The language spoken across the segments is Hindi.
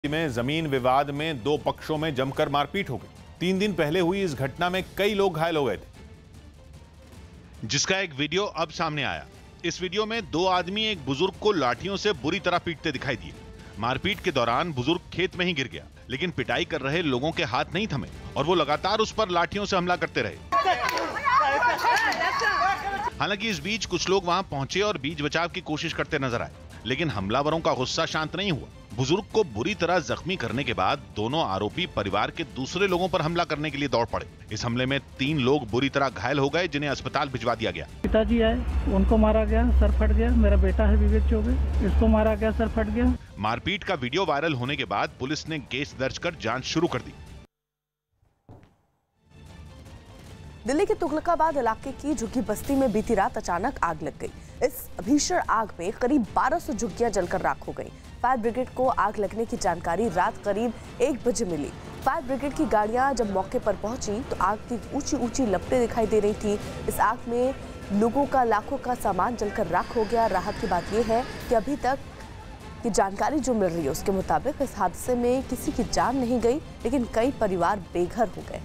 में जमीन विवाद में दो पक्षों में जमकर मारपीट हो गई। 3 दिन पहले हुई इस घटना में कई लोग घायल हो गए थे, जिसका एक वीडियो अब सामने आया। इस वीडियो में दो आदमी एक बुजुर्ग को लाठियों से बुरी तरह पीटते दिखाई दिए। मारपीट के दौरान बुजुर्ग खेत में ही गिर गया, लेकिन पिटाई कर रहे लोगों के हाथ नहीं थमे और वो लगातार उस पर लाठियों से हमला करते रहे। हालांकि इस बीच कुछ लोग वहां पहुंचे और बीच बचाव की कोशिश करते नजर आए, लेकिन हमलावरों का गुस्सा शांत नहीं हुआ। बुजुर्ग को बुरी तरह जख्मी करने के बाद दोनों आरोपी परिवार के दूसरे लोगों पर हमला करने के लिए दौड़ पड़े। इस हमले में 3 लोग बुरी तरह घायल हो गए, जिन्हें अस्पताल भिजवा दिया गया। पिताजी आए, उनको मारा गया, सर फट गया। मेरा बेटा है विवेक चौबे, इसको मारा गया, सर फट गया। मारपीट का वीडियो वायरल होने के बाद पुलिस ने केस दर्ज कर जांच शुरू कर दी। दिल्ली के तुगलकाबाद इलाके की झुग्गी बस्ती में बीती रात अचानक आग लग गई। इस भीषण आग में करीब 1200 झुग्गियां जलकर राख हो गईं। फायर ब्रिगेड को आग लगने की जानकारी रात करीब 1 बजे मिली। फायर ब्रिगेड की गाड़ियां जब मौके पर पहुंची तो आग की ऊंची ऊंची लपटें दिखाई दे रही थी। इस आग में लोगों का लाखों का सामान जलकर राख हो गया। राहत की बात यह है कि अभी तक की जानकारी जो मिल रही है उसके मुताबिक इस हादसे में किसी की जान नहीं गई, लेकिन कई परिवार बेघर हो गए।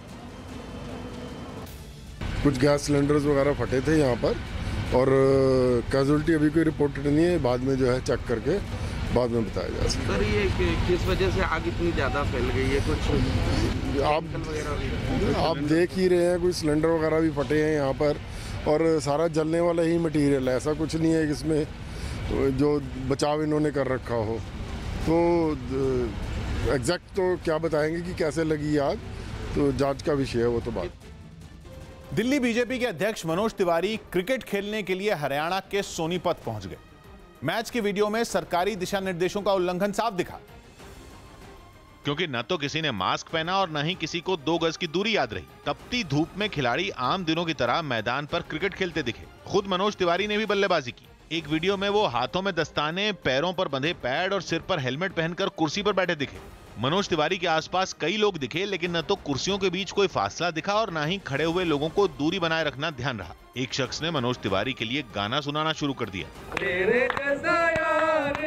कुछ गैस सिलेंडर्स वगैरह फटे थे यहाँ पर और कैजुअल्टी अभी कोई रिपोर्टेड नहीं है। बाद में जो है चेक करके बाद में बताया जा सकता है। सर, ये किस वजह से आग इतनी ज़्यादा फैल गई है? कुछ आप देख ही रहे हैं, कोई सिलेंडर वगैरह भी फटे हैं यहाँ पर और सारा जलने वाला ही मटेरियल है। ऐसा कुछ नहीं है इसमें जो बचाव इन्होंने कर रखा हो। तो एग्जैक्ट तो क्या बताएंगे कि कैसे लगी आग, तो जांच का विषय है वो तो बात। दिल्ली बीजेपी के अध्यक्ष मनोज तिवारी क्रिकेट खेलने के लिए हरियाणा के सोनीपत पहुंच गए। मैच के वीडियो में सरकारी दिशा निर्देशों का उल्लंघन साफ दिखा, क्योंकि न तो किसी ने मास्क पहना और न ही किसी को 2 गज की दूरी याद रही। तपती धूप में खिलाड़ी आम दिनों की तरह मैदान पर क्रिकेट खेलते दिखे। खुद मनोज तिवारी ने भी बल्लेबाजी की। एक वीडियो में वो हाथों में दस्ताने, पैरों पर बंधे पैड और सिर पर हेलमेट पहनकर कुर्सी पर बैठे दिखे। मनोज तिवारी के आसपास कई लोग दिखे, लेकिन न तो कुर्सियों के बीच कोई फासला दिखा और न ही खड़े हुए लोगों को दूरी बनाए रखना ध्यान रहा। एक शख्स ने मनोज तिवारी के लिए गाना सुनाना शुरू कर दिया। तेरे जैसा यार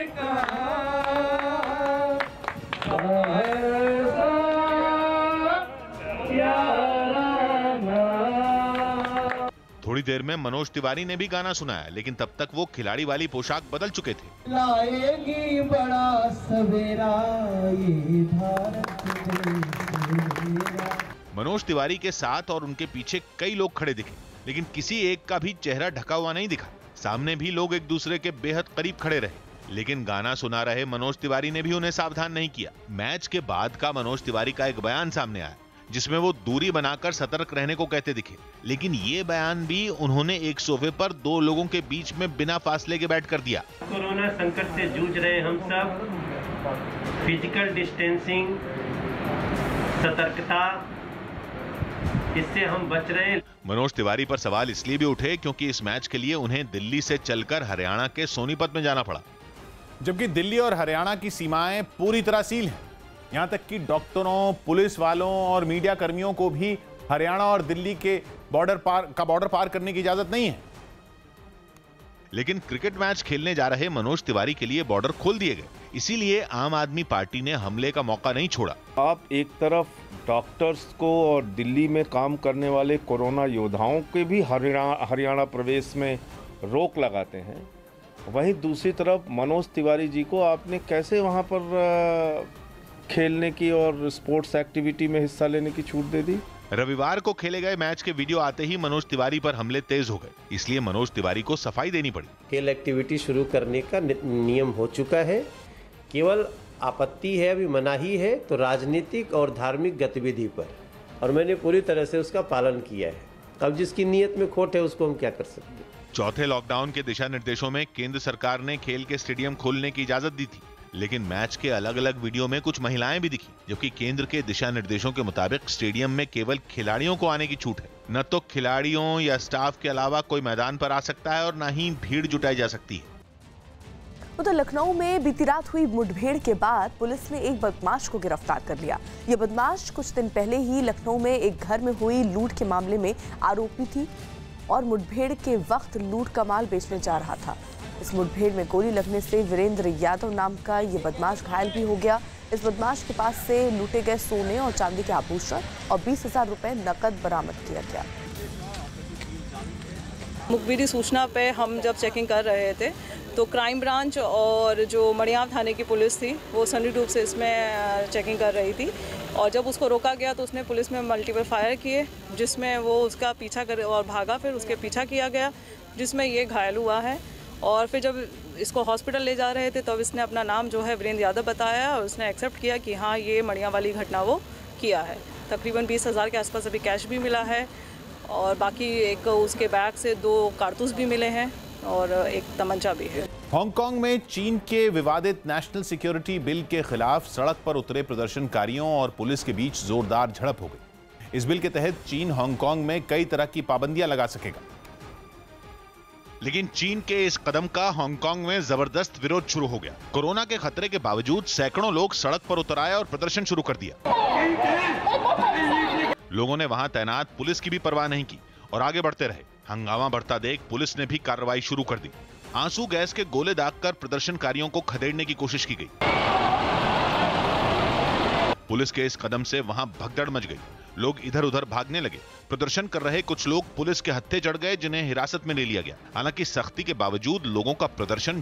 थोड़ी देर में मनोज तिवारी ने भी गाना सुनाया, लेकिन तब तक वो खिलाड़ी वाली पोशाक बदल चुके थे। लाएगी बड़ा सवेरा ये भारत। मनोज तिवारी के साथ और उनके पीछे कई लोग खड़े दिखे, लेकिन किसी एक का भी चेहरा ढका हुआ नहीं दिखा। सामने भी लोग एक दूसरे के बेहद करीब खड़े रहे, लेकिन गाना सुना रहे मनोज तिवारी ने भी उन्हें सावधान नहीं किया। मैच के बाद का मनोज तिवारी का एक बयान सामने आया, जिसमें वो दूरी बनाकर सतर्क रहने को कहते दिखे, लेकिन ये बयान भी उन्होंने एक सोफे पर 2 लोगों के बीच में बिना फासले के बैठ कर दिया। कोरोना संकट से जूझ रहे हम सब, फिजिकल डिस्टेंसिंग, सतर्कता, इससे हम बच रहे हैं। मनोज तिवारी पर सवाल इसलिए भी उठे क्योंकि इस मैच के लिए उन्हें दिल्ली से चलकर हरियाणा के सोनीपत में जाना पड़ा, जबकि दिल्ली और हरियाणा की सीमाएं पूरी तरह सील हैं। यहां तक कि डॉक्टरों, पुलिस वालों और मीडिया कर्मियों को भी हरियाणा और दिल्ली के बॉर्डर पार करने की इजाजत नहीं है। लेकिन क्रिकेट मैच खेलने जा रहे मनोज तिवारी के लिए बॉर्डर खोल दिए गए। इसीलिए आम आदमी पार्टी ने हमले का मौका नहीं छोड़ा। आप एक तरफ डॉक्टर्स को और दिल्ली में काम करने वाले कोरोना योद्धाओं के भी हरियाणा प्रवेश में रोक लगाते हैं, वहीं दूसरी तरफ मनोज तिवारी जी को आपने कैसे वहां पर खेलने की और स्पोर्ट्स एक्टिविटी में हिस्सा लेने की छूट दे दी? रविवार को खेले गए मैच के वीडियो आते ही मनोज तिवारी पर हमले तेज हो गए, इसलिए मनोज तिवारी को सफाई देनी पड़ी। खेल एक्टिविटी शुरू करने का नियम हो चुका है। केवल आपत्ति है, अभी मनाही है तो राजनीतिक और धार्मिक गतिविधि पर, और मैंने पूरी तरह से उसका पालन किया है। अब जिसकी नीयत में खोट है उसको हम क्या कर सकते हैं। चौथे लॉकडाउन के दिशा निर्देशों में केंद्र सरकार ने खेल के स्टेडियम खोलने की इजाजत दी थी, लेकिन मैच के अलग अलग वीडियो में कुछ महिलाएं भी दिखी, जबकि केंद्र के दिशा निर्देशों के मुताबिक स्टेडियम में केवल खिलाड़ियों को आने की छूट है। न तो खिलाड़ियों या स्टाफ के अलावा कोई मैदान पर आ सकता है और न ही भीड़ जुटाई जा सकती है। उधर लखनऊ में बीती रात हुई मुठभेड़ के बाद पुलिस ने एक बदमाश को गिरफ्तार कर लिया। यह बदमाश कुछ दिन पहले ही लखनऊ में एक घर में हुई लूट के मामले में आरोपी थी और मुठभेड़ के वक्त लूट का माल बेचने जा रहा था। इस मुठभेड़ में गोली लगने से वीरेंद्र यादव नाम का ये बदमाश घायल भी हो गया। इस बदमाश के पास से लूटे गए सोने और चांदी के आभूषण और 20,000 रुपए नकद बरामद किया गया। मुखबिरी सूचना पे हम जब चेकिंग कर रहे थे तो क्राइम ब्रांच और जो मड़ियाव थाने की पुलिस थी वो संयुक्त रूप से इसमें चेकिंग कर रही थी और जब उसको रोका गया तो उसने पुलिस में मल्टीपल फायर किए जिसमें वो उसका पीछा कर और भागा, फिर उसके पीछा किया गया जिसमें ये घायल हुआ है। और फिर जब इसको हॉस्पिटल ले जा रहे थे तब इसने अपना नाम जो है वीरेंद्र यादव बताया और उसने एक्सेप्ट किया कि हाँ ये मड़ियाव वाली घटना वो किया है। तकरीबन 20,000 के आसपास अभी कैश भी मिला है और बाकी एक उसके बैग से 2 कारतूस भी मिले हैं और एक तमंचा भी है। हांगकांग में चीन के विवादित नेशनल सिक्योरिटी बिल के खिलाफ सड़क पर उतरे प्रदर्शनकारियों और पुलिस के बीच जोरदार झड़प हो गई। इस बिल के तहत चीन हांगकांग में कई तरह की पाबंदियां लगा सकेगा, लेकिन चीन के इस कदम का हांगकांग में जबरदस्त विरोध शुरू हो गया। कोरोना के खतरे के बावजूद सैकड़ों लोग सड़क पर उतर आए और प्रदर्शन शुरू कर दिया। लोगों ने वहां तैनात पुलिस की भी परवाह नहीं की और आगे बढ़ते रहे। हंगामा बढ़ता देख पुलिस ने भी कार्रवाई शुरू कर दी। आंसू गैस के गोले दागकर प्रदर्शनकारियों को खदेड़ने की कोशिश की गई। पुलिस के इस कदम से वहां भगदड़ मच गई। लोग इधर उधर भागने लगे। प्रदर्शन कर रहे कुछ लोग पुलिस के हत्थे चढ़ गए जिन्हें हिरासत में ले लिया गया। हालांकि सख्ती के बावजूद लोगों का प्रदर्शन